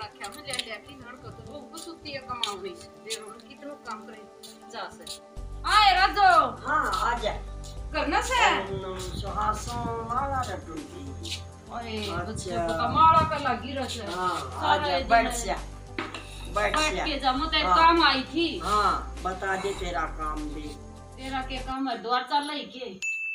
रखा मैं ले ले की नड़ को तो वो सुती है कमाओ गई देर और कितना काम करे जा से आए राजो। हाँ आ जा करना से सुहासो माला रटूंगी। अरे बच्चे को कमाड़ा पे लगी रह से। हाँ आ जा बैठ जा बैठ के जा मैं तो काम आई थी। हाँ बता दे तेरा काम भी। तेरा के काम है द्वार चल रही के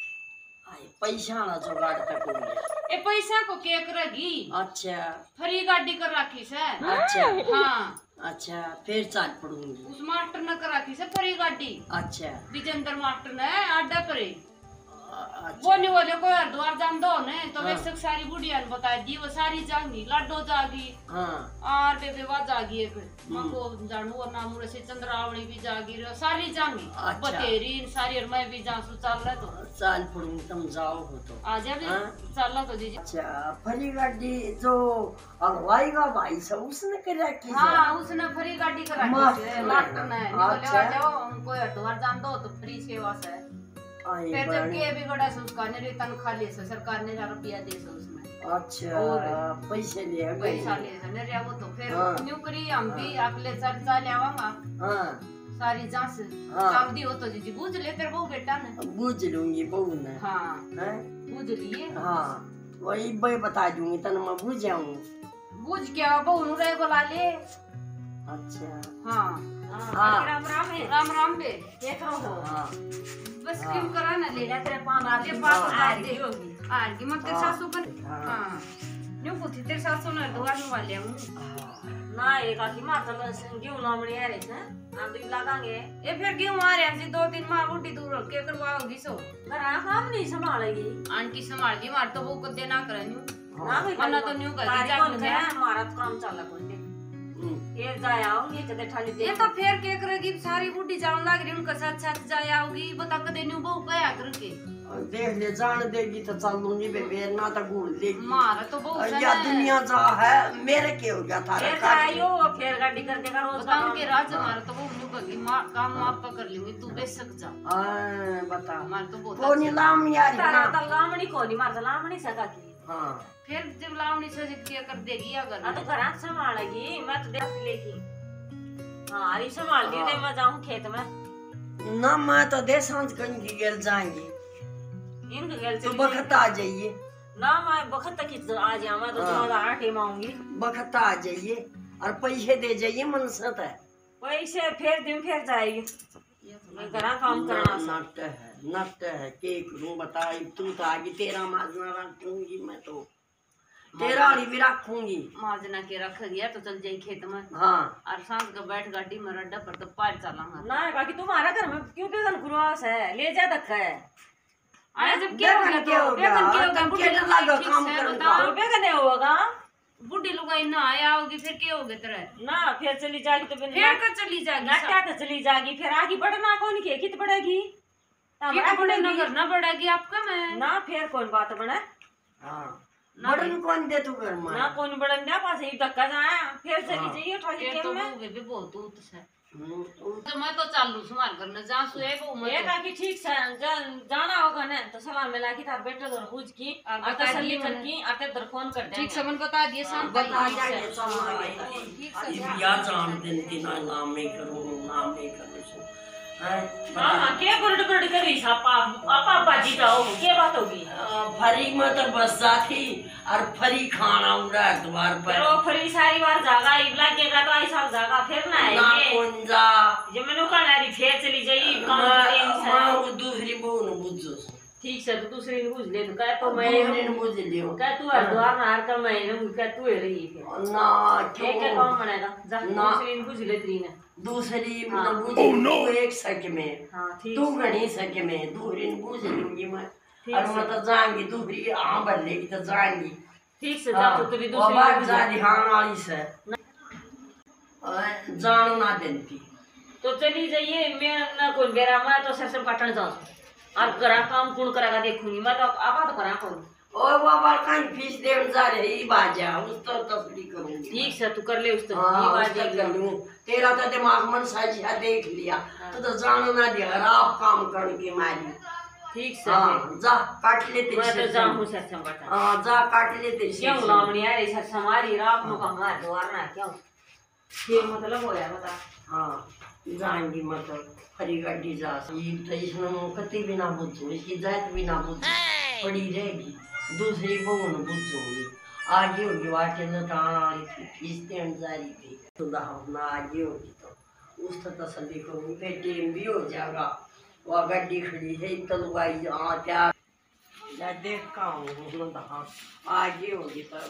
पैसा ना जुगाड़ कर ए पैसा को के करेगी। अच्छा फ्री गाड़ी कर रखी से। अच्छा हाँ अच्छा फिर चाल पड़ूंगी। उस मास्टर ने कर रखी से फ्री गाड़ी। अच्छा विजेंद्र मास्टर ने अड्डा पर अच्छा। वो नहीं बोले को द्वार जान दो ने तो वैसे सारी बुढ़िया ने बता दी वो सारी जागी लाडो जागी। हाँ और बेबे वा जागी एक मको जानू और नाम से चंद्रावली भी जागी सारी जागी। अच्छा। बतेरी सारी और मैं भी जासू चल रहा तो चाल पड़ूंगी तुम जाओ हो तो आ जा भी चल रहा तो दीजिए। अच्छा फरी गाड़ी जो अगवाईगा भाई सब उसने कर रखी। हाँ उसने फ्री गाड़ी कर रखी है मास्टर ने बोले आ जाओ हमको द्वार जान दो तो फ्री सेवा से। फिर जब के भी बड़ा से उसका ने तनख्वाह ले से सरकार ने रुपया दे से उसमें। अच्छा पैसे ले पैसा ले से ने रे वो तो फिर नौकरी हम भी अगले चल चल आवांगा। हाँ सारी जांच काम दी हो तो जी बूझ ले तेरे बहू बेटा ने। बूझ लूंगी बहू ने। हाँ हैं बूझ लिए। हाँ वही मैं बता दूंगी तन मैं बूझ जाऊँ। बूझ क्या बहू नु रे बुला ले। अच्छा हाँ हाँ राम राम है राम राम बे देख रहो हो। हाँ बस क्यों करा ना ले जा तेरे पान आगे पास आ दे होगी आगे मत तेरे सासू बन। हाँ न्यू पूछी तेरे सासू ने द्वार में वाले हूँ ना एक आखी मार तो क्यों ना मड़ी है रे हम तो लगाएंगे। ये फिर क्यों मारे हैं 2-3 माह बूटी दूर के करवाओगी सो घर काम नहीं संभालेगी आंटी संभाल जी मार तो वो को देना करे न्यू ना भाई वरना तो न्यू कर जा हमारा तो काम चला कोई ये जाया होंगे जदे ठाली दे ये तो फिर के करेगी सारी बूटी जान लग रही उनका साथ साथ जाया होगी बता के देनी बहु कया करके देख ले जान देगी तो चल लूंगी बेबे ना तो घूर देगी। मारा तो बहुत या दुनिया जा है मेरे के हो गया था फिर आयो फिर गाड़ी कर देगा रोज काम के राज मारा तो वो न्यू करगी काम आप कर लूंगी तू बेशक जा। हां बता मार तो बहुत कोनी लाम यार तारा तो लामणी कोनी मार तो लामणी सका की। हां फिर जब लावणी से क्या कर देगी अगर हां तो घर संभालेगी मैं तो देख लेगी। हां अरे संभाल दी मैं जाऊं खेत में ना मैं तो दे सांझ कहीं की गेल जाएंगे इनके गेल तो बखत आ जाइए ना मैं बखत तक आ जाऊं मैं तो तुम्हारा आटे मांगूंगी बखत आ जाइए और पैसे दे जाइए मनसत है पैसे फिर दिन फिर जाएगी मैं घर काम करना नट है के करूं बताई तू तो आगे तेरा माजना रखूंगी मैं तो तेरा भी रखूंगी मार्जना के रख गया तो चल जाई खेत में। हाँ और सांस का बैठ गाड़ी में रड्डा पर तो पार चलांगा ना बाकी तुम्हारा घर में क्यों बेगन खुरवास है ले जा रखा है आया जब क्या हो गया तो बुढ़ी लगा काम करता बेगन नहीं होगा बुढ़ी लुगाई ना आया होगी फिर क्या होगे तेरे ना फिर चली जाएगी तो फिर का चली जाएगी नाटा तो चली जाएगी फिर आगे बढ़ना कौन के कित बढ़ेगी नगर ना बढ़ेगी आपका मैं ना फिर कौन बात बने। हाँ बड़न कौन दे तू घर में ना कौन बड़न दे पास ही धक्का जाए फिर चली जाइए ठाली के में बेबी बहुत ऊत से तो मैं तो चालू संभाल करने जा सुए को मैं ये का कि ठीक से जाना होगा ना तो सलाम मिला के तार बेटे घर पूछ की और तसल्ली कर की आते दर फोन कर दे ठीक से मन बता दिए शाम बता जाए सब या जान दिन की ना नाम नहीं करूं हां के गुरड करी सापा पापा बाजी जाओ के बात होगी फरी में तो बस जाती और फरी खाना उड़ा द्वार पर तो फरी सारी बार जागा इबला के का तो आई साल जागा फिर ना है ना कौन जा जे मैंने कहा री फिर चली जाई काम की मां वो दूसरी बहू न बुझो ठीक से तो दूसरी ने बुझ ले तो कह तो मैं ने बुझ लियो कह तू हरद्वार नार का मैं ने कह तू है रही फिर ना क्या क्या काम बनेगा जा दूसरी ने बुझ ले त्री ने दूसरी न बुझ तू एक सक में हां ठीक तू घणी सक में दूसरी न बुझ लूंगी मैं और मैं तो जाऊंगी दूसरी हां बदलेगी तो जाऊंगी ठीक से जा तो तेरी दूसरी बात जा ध्यान वाली से जान ना देती तो चली जाइए मैं ना कोई बेरा मैं तो सरसम काटने जाऊं और करा काम कौन करेगा देखूंगी मैं तो आपा तो करा कौन ओ बाबा कहीं फीस देन जा रही बाजा उस तो तस्वीर करूंगी ठीक से तू कर ले उस तो ये बाजा कर लूं तेरा तो दिमाग मन साजिया देख लिया तो जानो ना दे खराब काम करके मारी ठीक से हाँ जा काट लेते मैं तो जाऊँ सरसम काटने। हाँ जा काट लेते क्यों लावणी आ रही सरसम हमारी रात में हमारे द्वार ना क्यों ये मतलब होया बता। हाँ जाएंगी मतलब हरी गाड़ी जा ये तो इसमें कति भी ना बुझो इसकी जात भी ना बुझो पड़ी रहेगी दूसरी बहू न बुझोगी आगे होगी वाटे न टाणी खींचते अंजारी थी खुदा अपना आगे होगी तो उस तसल्ली करूँगी फिर टेम भी हो जाएगा वह गाड़ी खड़ी है तलवाई हाँ क्या मैं देख का हूँ हाँ आगे होगी तब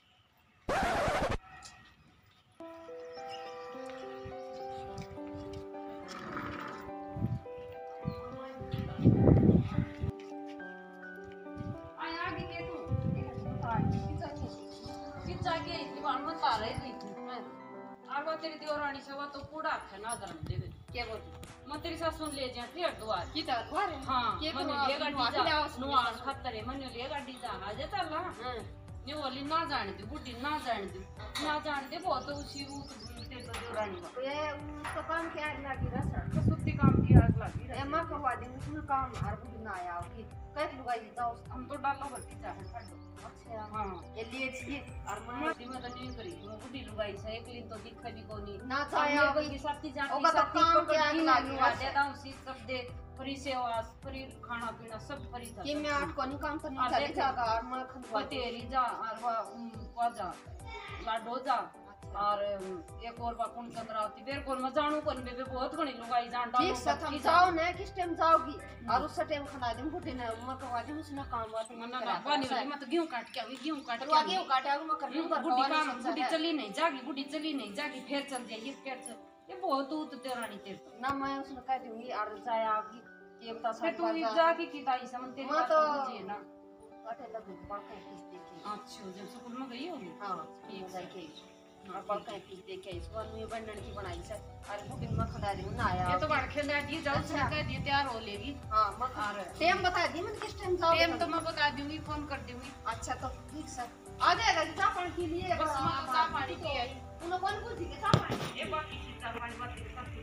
तेरी देवरानी से वो तो कूड़ा है ना धर्म दे दे क्या बोल मैं तेरी सास सुन ले जा फिर द्वार की द्वार हां मैंने ले गाड़ी जा नुआस खतरे मैंने ले गाड़ी जा आ जा चल ये वाली ना जाने दे बुढ़ी ना जाने दे बहुत उसी वो तेरी देवरानी को ये उसका काम क्या लगी रहा तो सुत्ती काम की आग लगी रहा मां करवा देंगे उसमें काम हर बुढ़ी ना आया कि कैसे लुगाई जाओ हम तो डालो भरती जा अच्छा हां ये लिए चाहिए और मैं तो नहीं करी वो बुढ़ी लुगाई से एक दिन तो दिख भी कोनी ना चाहे की सबकी जाती सब काम क्या लगी देता हूं सी सब दे फ्री सेवा फ्री खाना पीना सब फ्री था कि मैं आठ को नहीं काम करने चले जागा और मैं खनवा तेरी जा और वो जा लाडो जा और एक और बाकुन चंद्रावती बेर कोन में जानू कोन बेबे बहुत घणी लुगाई जानता ठीक से तुम जाओ ना किस टाइम जाओगी और उस टाइम खाना देम बुढ़े ने मैं करवा दूं उसने काम बात ना पानी वाली मत गेहूं काट के आवी गेहूं काट के गेहूं काट आऊं मैं कर लूं बुढ़ी काम बुढ़ी चली नहीं जागी फिर चल जाएगी फिर चल ये बहुत दूत तेरानी तेरे ना मैं उसने कह दूंगी और जाए आगी ये बता फिर तू जाके की ताई समझ तेरी बात समझिए ना अटे लग पड़ के किस देखी अच्छा जब स्कूल में गई होगी हां ठीक जाके और पक्का की देखे इस बार में बनने की बनाई से अरे वो दिन में खड़ा रही ना आया ये तो बाहर खेलने दी जाओ से कह दी तैयार हो लेगी हां मैं और टाइम बता दी मैं किस टाइम जाओ टाइम तो मैं बता दूंगी फोन कर दूंगी अच्छा तो ठीक सर आ जाएगा चाय पानी के लिए बस मैं चाय पानी की आई उन्होंने कौन पूछी के चाय पानी ये बाकी चाय पानी बात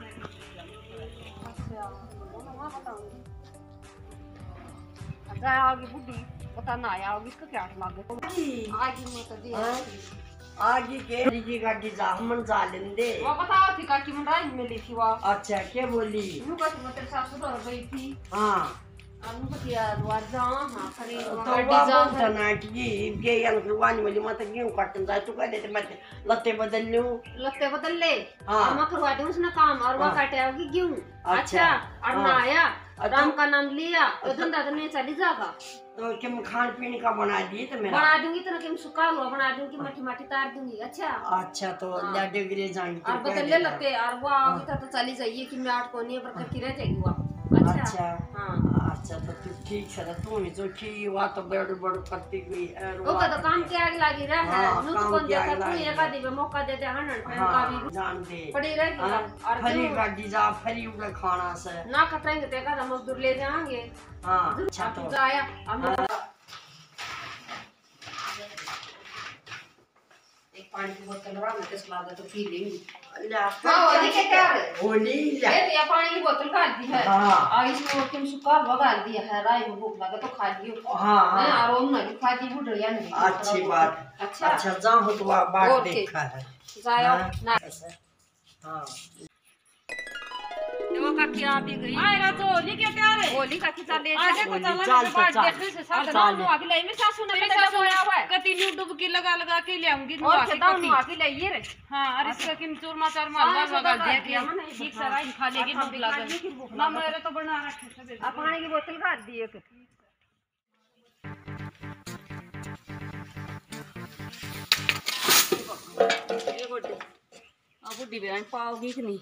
अच्छा मैं बताऊंगी अच्छा आगे बुढ़ी पता ना आया होगी इसका क्या लागे आगे मैं तो दे आगे के की गाड़ी जा मन जा लेंदे वो बताओ थी काकी मन राई मिली थी वो अच्छा क्या बोली नु का तेरे सासू तो गई थी हां अनु को किया द्वार जा हां खरी गाड़ी जा तनाटी ये यंत्रवानी वाली मत क्यों काटन जा तू कहले ते मत लत्ते बदल ले हां मैं करवा दूं उसने काम और वो काटे आओगी गेहूं अच्छा और ना आया राम का नाम लिया तो धंधा तो नहीं चली जाएगा तो किम खान पीने का बना दिए तो मेरा बना दूंगी तो किम सुखा हुआ बना दूंगी मठी मठी तार दूंगी अच्छा तो लाडे गिरे जाएंगे और बदल ले लगते और वो आगे तो चली जाइए कि मैं 8 कोनी पर करके रह जाएगी वो अच्छा हां अच्छा तो तू ठीक है तू ही जो की हुआ तो बड़ करती हुई है वो का तो काम के आगे लगी रहा है नु तो कौन देता तू एक आदमी में मौका देते 100 का भी जान दे पड़ी रहेगी और फरी गाड़ी जा फरी उड़ा खाना से ना कटाएंगे ते का मजदूर ले जाएंगे हां अच्छा तो जाया हम एक पानी की बोतल रहा मैं किस लादा तो पी लेंगी हां ओली के क्या है ओली ले ये तो पानी की बोतल काट दी है हां और इसमें वो किम सुखा बगा दिया है राई में भूख लगा तो खा लियो हां और ओम ना खा दी बुढ़िया नहीं अच्छी बात अच्छा जा हो तो बात देखा है जाया ना हां वो काकी आ भी गई आए रा तो होली के तैयार है होली काकी चले आगे को चला बात देखने से साथ ना आगे ले में सासू ने मेरे सासू आया हुआ है कति न्यू डुबकी लगा के ले आऊंगी नु आके कति आके ले ये रे हां और इसका किन चूरमा चारमा लगा दे दिया ठीक से राई खा लेगी भूख लगा ना मेरे तो बना रखे से आ पानी की बोतल काट दी एक ये गोटे अब बुढ़ी बहन पाओगी कि नहीं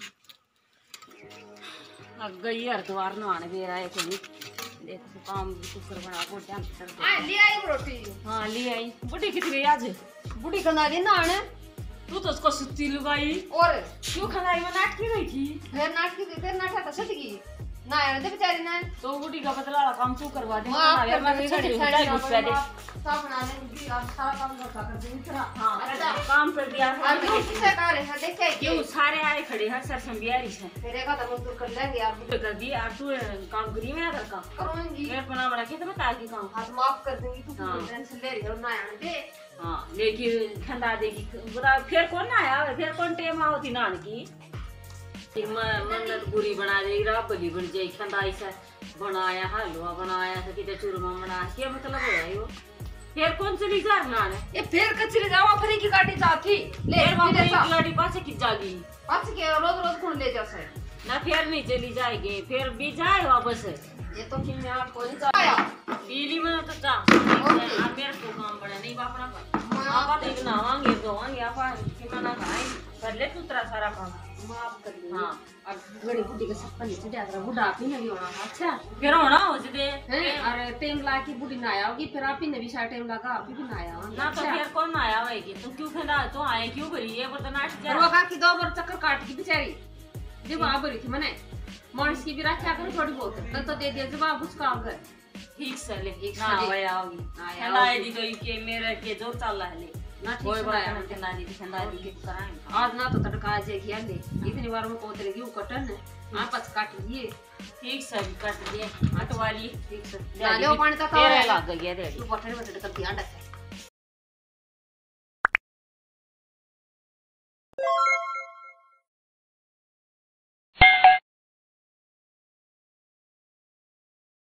गई हरिद्वार नहाने दे रहा है कोई देख काम कुकर बना को ध्यान कर ले आई रोटी हां ले आई बुढ़ी कितनी गई आज बुढ़ी कना दी नहाने तू तो उसको सुत्ती लुगाई और क्यों खनाई में नाटकी गई थी फिर नाटकी फिर नाटक तो सट गई ना आने दे बेचारी ने तो बूढ़ी का बदला वाला काम तू करवा दे माफ ना यार मैं कर छड़ी दे उठाई घुस पे दे सब बना लेंगी अब सारा काम कर देंगे तेरा हां काम कर दिया अब तू किसे का रहे है देखे क्यों सारे आए खड़े हैं सर संबियारी से तेरे का तो मजदूर कर लेंगे आप कर दिया तू काम करी मैं कर काम करूंगी मैं बना बना के तो बता की काम हाथ माफ कर दूंगी तू टेंशन ले रही है ना आने दे हां लेकिन ठंडा देगी बता फिर कौन ना आया फिर कौन टेम आवती नान की मन्नत पूरी बना देगी राबली बन जाए खंदाई से बनाया हलवा बनाया से किते चूरमा बना क्या मतलब है यो फिर कौन से लीजार ना है ये फिर कचरी जावा फरी की गाड़ी जाती ले फिर गाड़ी पासे की जागी पास के रोज रोज कौन ले जा से ना फिर नहीं चली जाएगी फिर भी जाए वापस ये तो कि मैं कोई जाया पीली में तो चा आप मेरे को काम बड़ा नहीं बापना का आप देख नावांगे दोवांगे आप कि मना खाए कर ले तू तेरा सारा काम माफ कर दे हां अब बड़ी बुड्ढी का सपन नीचे जा रहा बुढ़ा भी नहीं होना अच्छा फिर होना हो जदे अरे टाइम ला की बुढ़ी ना आयोगी फिर आप ही ने भी सारा टाइम लगा आप भी ना आया ना तो फिर कौन आया होएगी तुम क्यों खंडा तो आए क्यों करी ये बता नाट जा वो का की 2 बार चक्कर काट की बेचारी जब आ बरी थी मने मानस की भी रखा करो थोड़ी बहुत तो दे दे जवाब उसका अगर ठीक से ले ना आया होगी खंडा दी तो के मेरे के जो चल रहा है ना ठीक कोई से बात नहीं खंडा दी के कराएंगे आज ना तो तड़का जे घिया ले इतनी बार में कोतरेगी वो कटन आपस काट लिए ठीक से कट दिए हटवा लिए ठीक से डालो पानी तक तेरे लग गया रे तू बटन बटन कर दिया अंडा